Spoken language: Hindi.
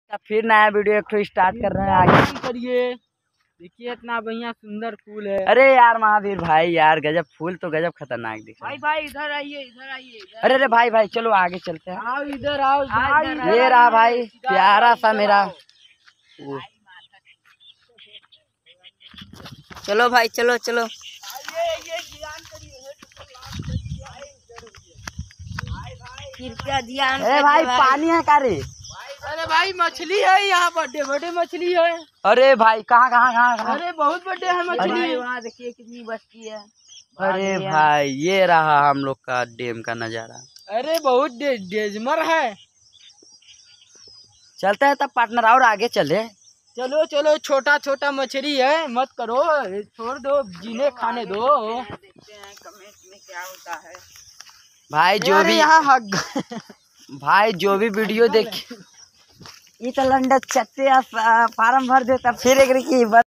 फिर नया वीडियो एक तो स्टार्ट कर रहे हैं। आगे करिए, देखिए इतना बढ़िया सुंदर फूल है। अरे यार महावीर भाई यार गजब फूल तो गजब खतरनाक दिख रहा है। भाई इधर आइए, इधर आइए। अरे अरे भाई चलो आगे चलते हैं। आओ इधर आओ, ये रहा भाई प्यारा सा मेरा। चलो भाई चलो चलो। कृपया ध्यान। अरे भाई पानी है का रे? अरे भाई मछली है यहाँ, बड़े बड़े मछली है। अरे भाई कहाँ? अरे बहुत बड़े है मछली। वहाँ देखिए कितनी बस्ती है। अरे भाई ये रहा हम लोग का डैम का नजारा। अरे बहुत डेजमर है। चलता है तब पार्टनर और आगे चले। चलो चलो, छोटा छोटा मछली है, मत करो, छोड़ दो, जीने खाने दो। देखते हैं कमेंट में क्या होता है। भाई जो भी यहाँ भाई जो भी वीडियो देख ये तो लंडा चट्टे फार्म भर देता फिर एक